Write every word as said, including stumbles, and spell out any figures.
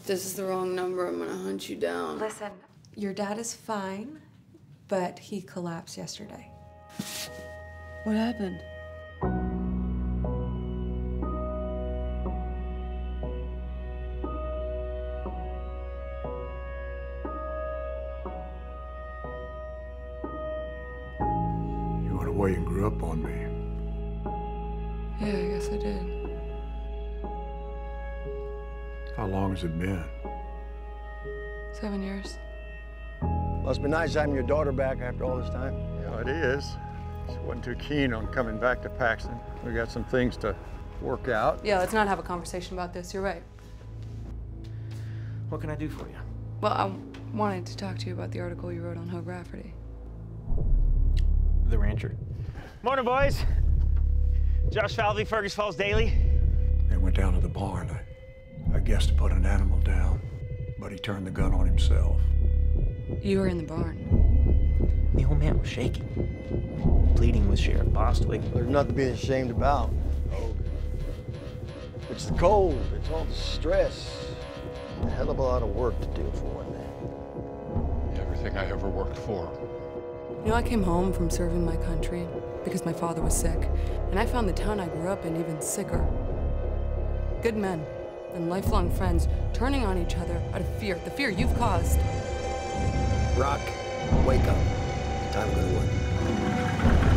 this is the wrong number, I'm gonna hunt you down. Listen, your dad is fine, but he collapsed yesterday. What happened? You went away and grew up on me. Yeah, I guess I did. How long has it been? Seven years. Must be nice having your daughter back after all this time. Yeah, it is. She wasn't too keen on coming back to Paxton. We got some things to work out. Yeah, let's not have a conversation about this. You're right. What can I do for you? Well, I wanted to talk to you about the article you wrote on Hope Rafferty. The rancher. Morning, boys. Josh Falvey, Fergus Falls Daily. They went down to the barn, I, I guess to put an animal down, but he turned the gun on himself. You were in the barn. The old man was shaking, pleading with Sheriff Bostwick. There's nothing to be ashamed about. Oh, it's the cold, it's all the stress. A hell of a lot of work to do for one man. Everything I ever worked for. You know, I came home from serving my country because my father was sick, and I found the town I grew up in even sicker. Good men and lifelong friends turning on each other out of fear, the fear you've caused. Rock, wake up. Time to go to work.